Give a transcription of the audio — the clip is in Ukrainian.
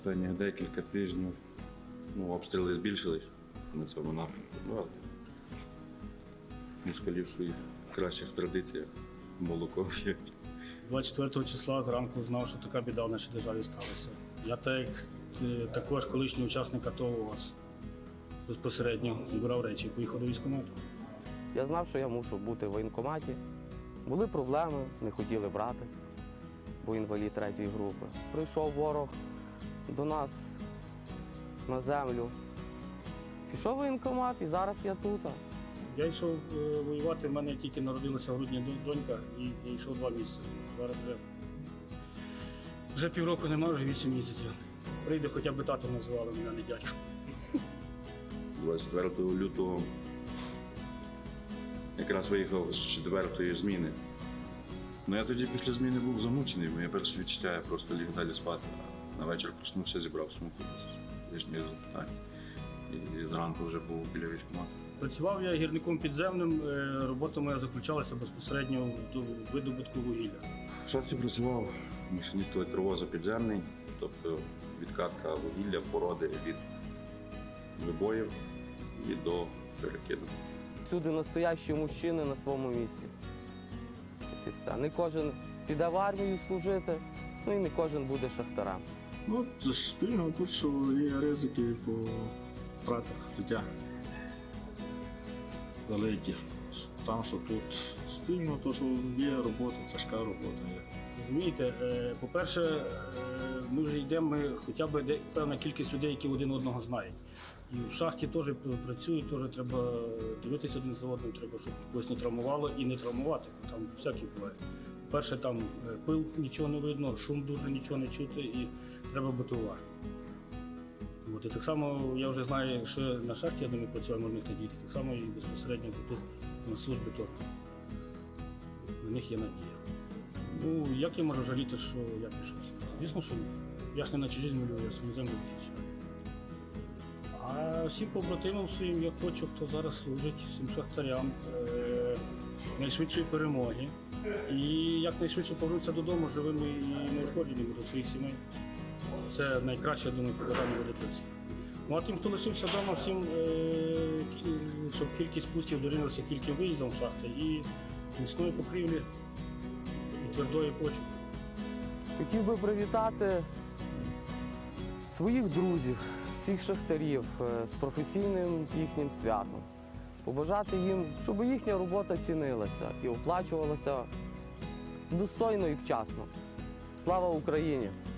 Останніх декілька тижнів обстріли збільшились на цьому напрямку. Москалів в своїх кращих традиціях молоко п'ють. 24 числа зранку знав, що така біда в нашій державі сталася. Я також колишній учасник АТО ООС безпосередньо збирав речі і поїхав до військкомату. Я знав, що я мушу бути в воєнкоматі. Були проблеми, не хотіли брати, бо інвалід 3-ї групи. Прийшов ворог до нас на землю. Пішов в воєнкомат і зараз я тут. Я йшов воювати, в мене тільки народилася в грудні донька і я йшов 2 місяці. Зараз вже півроку немає, вже 8 місяців. Прийде, хоча б татом називали мене, не дядько. 24 лютого якраз виїхав з 4-ї зміни. Я тоді після зміни був замучений, моє перше відчуття, я просто ліг далі спати. На вечір проснувся, зібрав сумку з лишніх запитань. І зранку вже був біля військкомату. Працював я гірником підземним, робота моя заключалася безпосередньо в видобутку вугілля. В шахті працював машиніст електровоза підземний, тобто відкатка вугілля, породи від вибоїв і до перекиду. Всюди настоящі мужчини на своєму місці. І все. Не кожен піде в армію служити, і не кожен буде шахтарем. Це ж спільно тут, що є ризики по втратах життя великі. Там, що тут спільно, то що є робота, тяжка робота є. Розумієте, по-перше, ми вже йдемо, хоча б певна кількість людей, які один одного знають. І в шахті теж працюють, теж треба дивитися один за одним, треба, щоб когось не травмувало і не травмувати, там всякі буває. По-перше, там пил, нічого не видно, шум дуже, нічого не чути і треба бути уважним. І так само я вже знаю, що на шахті, я думаю, працював мирних надій, так само і безпосередньо тут на службі теж. На них є надія. Як я можу жаліти, що я пішов? Звісно, що ні. Я ж не на чужій землю, я свою землю захищаю. А всім побратимам своїм я хочу, хто зараз служить, всім шахтарям, найшвидшої перемоги. І якнайшвидше повернутися додому живими і неушкодженими до своїх сімей. Це найкраще, я думаю, побажання буде для всіх. А тим, хто лишився вдома, всім, щоб кількість пустів дорівнялася кільким виїздом в шахти і міцної покрівлі, і твердої почви. Хотів би привітати своїх друзів, всіх шахтарів з професійним їхнім святом. Побажати їм, щоб їхня робота цінилася і оплачувалася достойно і вчасно. Слава Україні!